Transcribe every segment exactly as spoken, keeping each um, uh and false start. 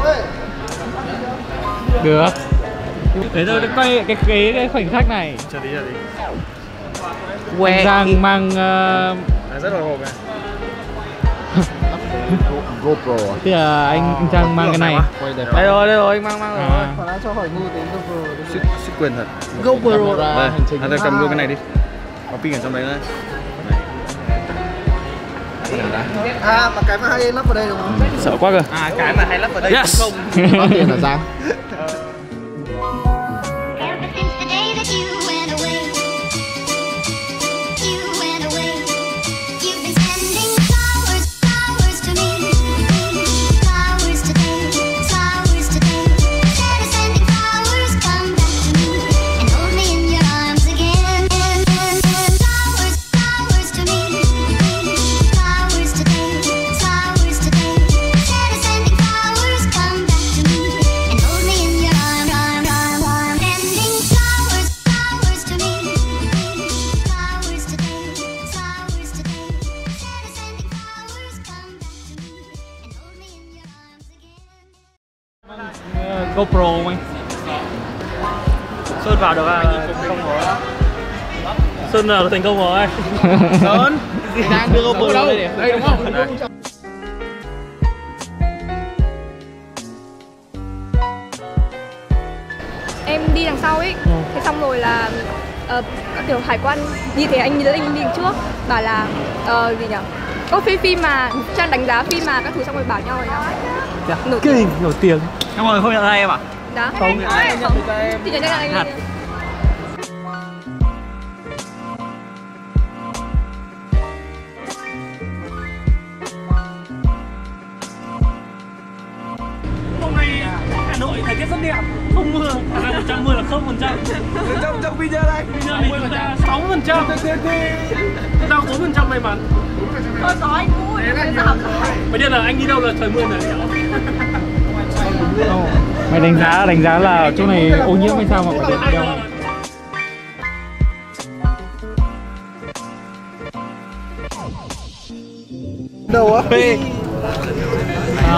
Được. Để tôi quay cái cái, cái khoảnh khắc này. Chờ tí, chờ tí. Anh Giang mang uh... à, rất là hộp này. GoPro. Tức là anh, anh Giang mang cái này. Đây rồi, đây rồi, anh mang mang rồi. Còn đã cho hỏi ngu đến GoPro. Sức quyền thật. GoPro. Đây, anh ta cầm luôn cái này đi. Có pin ở trong đấy nữa. À, mà cái mà hay lắp vào đây đúng không? Sợ quá cơ. À, cái mà hay lắp vào đây yes. Không. Bao tiền hả Giang? GoPro không anh? Sơn vào được à? Không có. Sơn nào thành công rồi. Sơn đang đưa GoPro đâu? Đây đúng không? Đây. Em đi đằng sau ấy, thế xong rồi là uh, kiểu hải quan như thế anh anh đi đằng trước bảo là uh, gì nhỉ? Có phim phim mà trang đánh giá phim mà các thứ xong rồi bảo nhau rồi nhau. Dạ. Nổi tiếng. Nổi tiếng. Em rồi không nhận ra em à? Đó. Không. Không. Thì nhận ra anh. Hôm nay Hà Nội thời tiết rất đẹp, không mưa, khả năng một trăm mưa là không phần trăm. Trong trong video đây. Video này chúng ta sáu phần trăm, chúng ta bốn phần trăm may mắn. Thôi có anh vui, em học rồi. Mới biết là anh đi đâu là trời mưa này. Oh, mày đánh giá đánh giá là chỗ này ô nhiễm hay sao mà phải đeo đeo. Đâu á? Phê. À.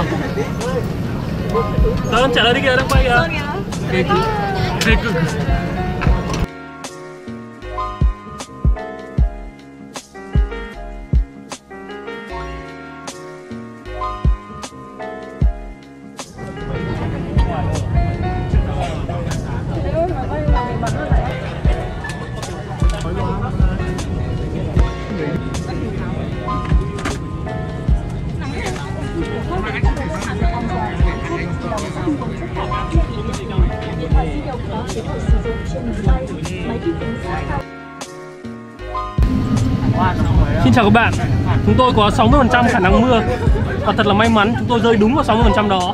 Đó, trả lời đi kìa, đang quay kìa. Phê cực. Phê cực. Xin chào các bạn, chúng tôi có sáu mươi phần trăm khả năng mưa và thật là may mắn chúng tôi rơi đúng vào sáu mươi phần trăm đó.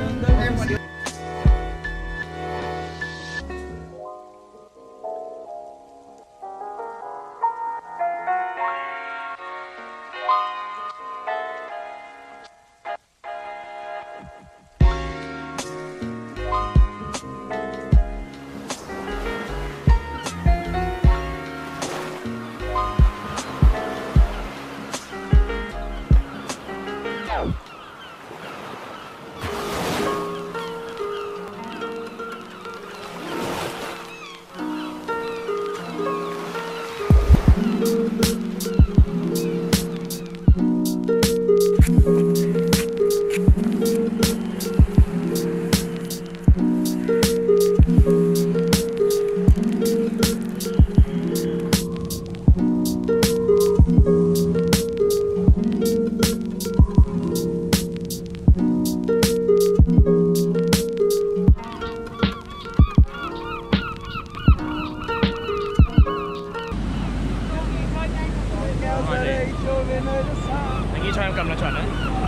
Anh nghĩ cho em cầm là chuẩn đấy.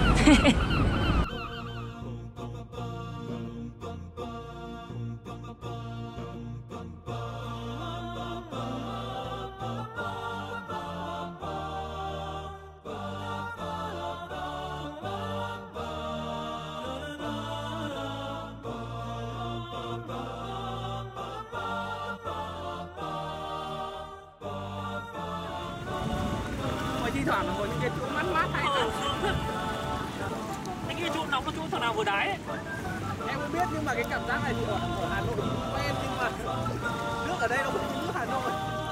thi thoảng là ngồi những cái chỗ mát mát hay lắm. Anh nghĩ chỗ nóng có chỗ thằng nào vừa đái ấy. Em cũng biết nhưng mà cái cảm giác này thì ở, ở Hà Nội cũng quen, nhưng mà nước ở đây nó không như nước Hà Nội.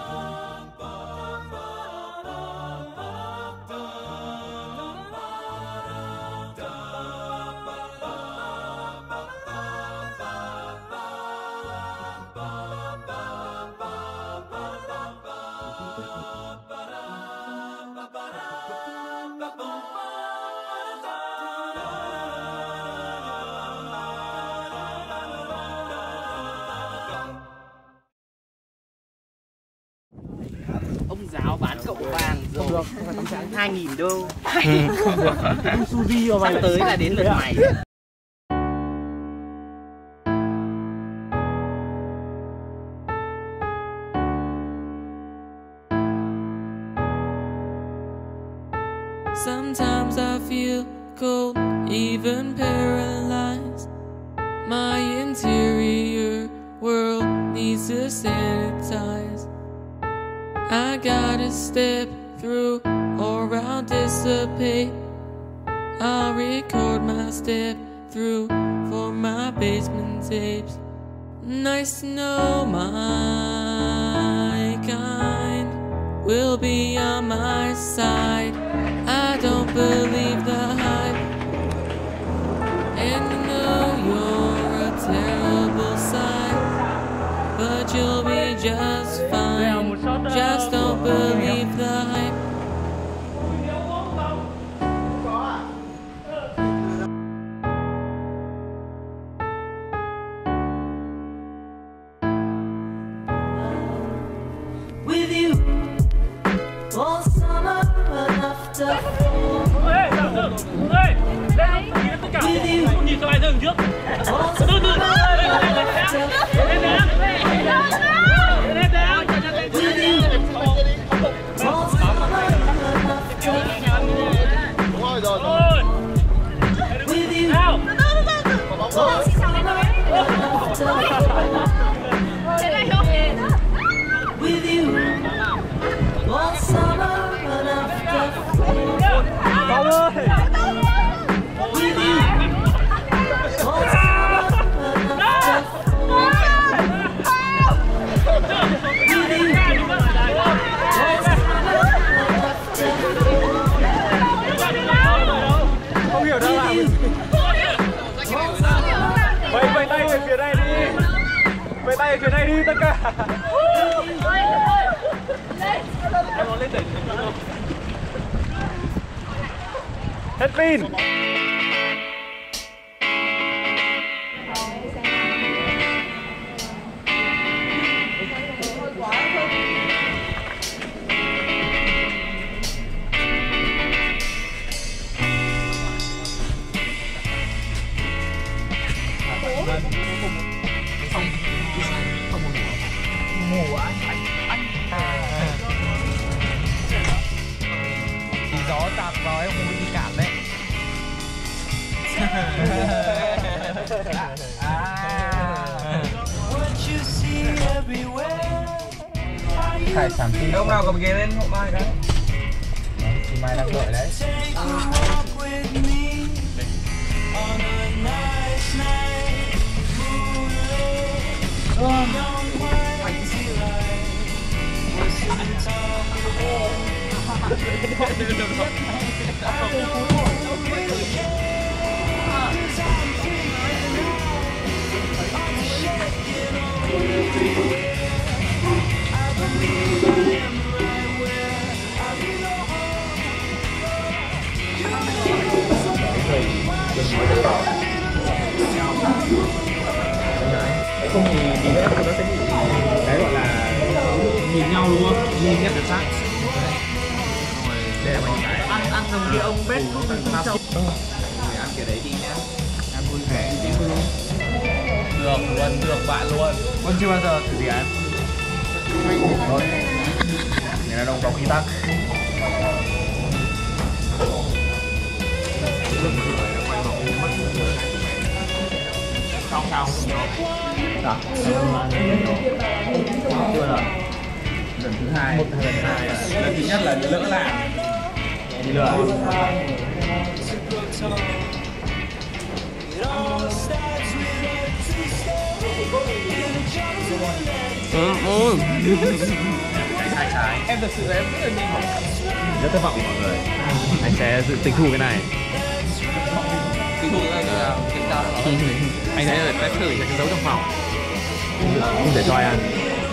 Ông giáo bán cậu vàng rồi hai nghìn đô. Suzy vào mày tới là đến lượt mày. Sometimes I feel cold, even paralyzed. My interior world needs to sanitize. I gotta step through or I'll dissipate. I'll record my step through for my basement tapes. Nice to know my kind will be on my side. I don't believe the hype, and I know you're a terrible sight, but you'll be just fine. Just don't believe the hype. With you all summer and after fall. With you nhìn cho bài dừng trước. all summer and after fall. With you all summer and after fall. Đúng rồi rồi. With you Nào. all summer and after fall. With you all summer and after fall. Vào ơi. With you all summer and after fall. With you all summer and after fall. Không hiểu đâu là vẫy vẫy tay về phía này đi, vẫy tay về phía này đi tất cả. Em có lên đỉnh không? Hết pin. Thì gió tạt vào em không bị cảm đấy. Phải sản phẩm đâu nào cầm ghế lên hộ Mai cái. Chị Mai đang đợi đấy. Không thì tí nữa nó sẽ bị cái gọi là nhìn nhau đúng không? Nhìn nhất là sát. Để mà cái ăn ăn giống như ông bếp không phải sao. Ăn kiểu đấy đi nhá. Ăn vui vẻ đi chứ. Được luôn, được bạn luôn. Con chưa bao giờ thử gì ăn. Rồi. Người đàn ông có quy tắc. Xong sao? Đó. Chưa rồi. Lần thứ hai. Một lần hai. Lần thứ nhất là lỡ làm. Đi lừa. Ừ, ừ. Trái trái. Em thật sự là em rất là nhanh. Rất thất vọng mọi người. Anh sẽ tự tịch thu cái này. Ví dụ là kiểm tra nó. Anh sẽ phải thử cái dấu trong phòng. Không thể cho ai ăn.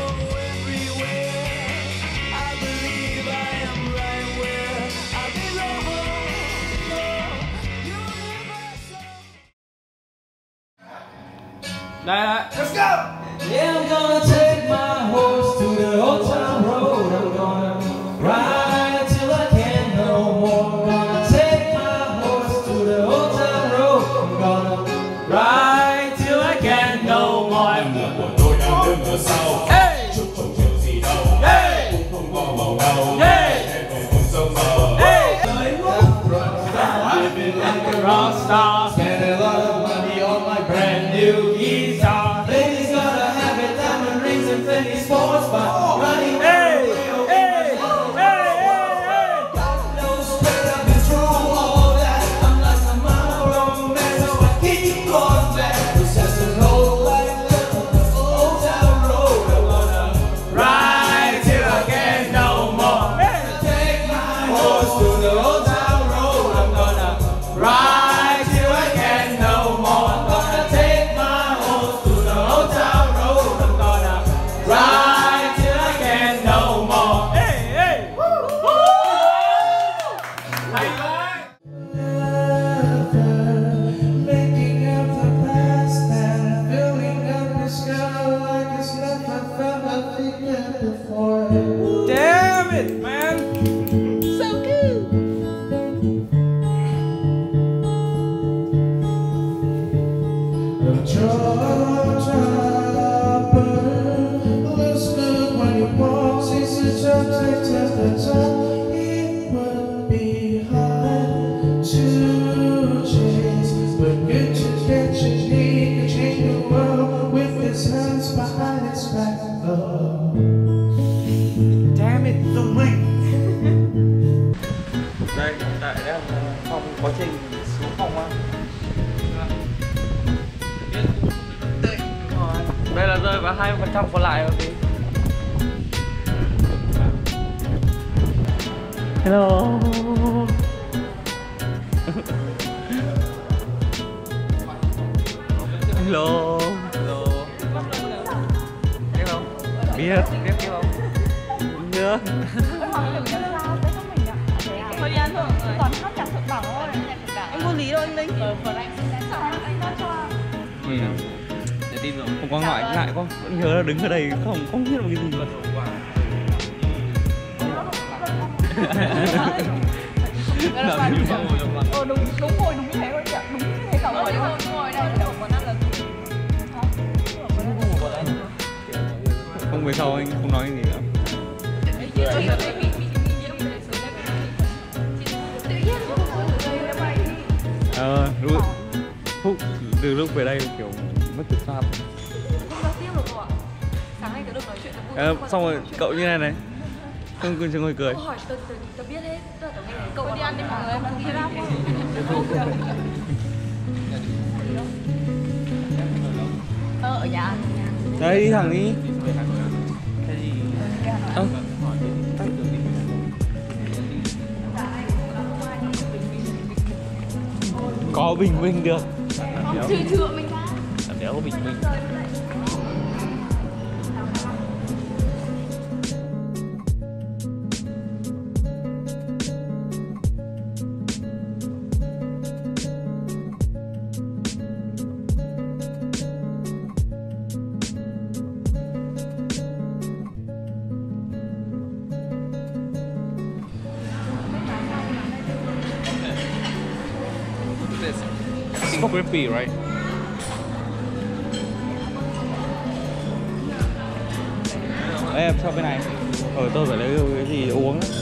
Đây đây. Let's go! Yeah, I'm gonna take my horse to the old town road. I'm gonna ride till I can't no more. Gonna take my horse to the old town road. I'm gonna ride till I can't no more. Em là của tôi đang đứng ở sau. Hey! Chúc không chuyện gì đâu. Hey! Cũng không bỏ màu đâu. Hey! Em còn cùng sông mơ. Hey! Living like a rock star. Spend a lot of money on my brand new guitar. Ladies gotta have it, diamond rings and fancy sports, but running hey, hey, hey, hey, hey. God knows where I've been through all that. I'm like a mountain man, so I keep going back. It's just an old life, old town road. I wanna ride till I can't no more. Take my horse to the old town road. I'm gonna ride till I can't no more. I'm gonna take my horse to the old town road. I'm gonna ride till I can't no more. Hey, hey, woo, woo. Hay quá. Making up the past and filling up the sky like it's never felt like it before. Damn it, man. So good. Georgia bird looks good when you walk. Sees the jump, take temperature. It would be hard to chase, but good to get your need to change the world with his hands behind its back. Oh. Damn it, the ring. Đây, tại đây là phòng quá trình xuống phòng á. Đây là rơi vào hai mươi phần trăm còn lại rồi tí. Hello. Hello. Hello. Biết không? Biết. Biết biết không? Biết. Thôi đi ăn thôi, toàn hát nhạc thượng đẳng thôi. Anh vô lý đâu anh Linh. Ờ, phần anh sẽ anh nói cho. Ừ. Để tin rồi. Không có ngoại ngại quá. Vẫn nhớ là đứng ở đây không không biết là cái gì. Làm gì vậy? Ờ đúng đúng ngồi đúng như thế thôi chị ạ. Đúng như thế cả ngồi thôi. Ngồi đây để quán ăn là Không về sau anh không nói gì nữa. Ờ, lúc, phút, từ lúc về đây kiểu mất kiểm soát. không giao tiếp được rồi ạ. Sáng nay tớ được nói chuyện với Ờ, xong rồi cậu như này này. Không cười ngồi cười. hỏi tớ, tớ, tớ biết hết, tớ tớ nghe cậu đi ăn đi mọi người, em không đi rap không? Ờ, ở nhà. Đấy, đi thẳng đi. Ơ. Có bình minh được. Không, chưa chưa mình ra. Làm đéo có bình minh. It's crispy, right? Đấy, em cho bên này. Ở tôi phải lấy cái gì uống ấy.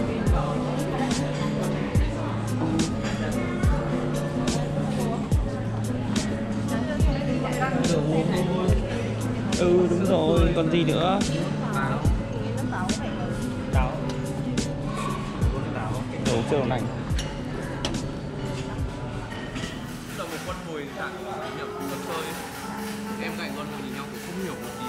Ừ đúng rồi, còn gì nữa. Táo. Đồ chưa đồng lành. Là một con mồi dạng nhập con chơi. Em cạnh con mồi nhìn nhau. hiểu một tí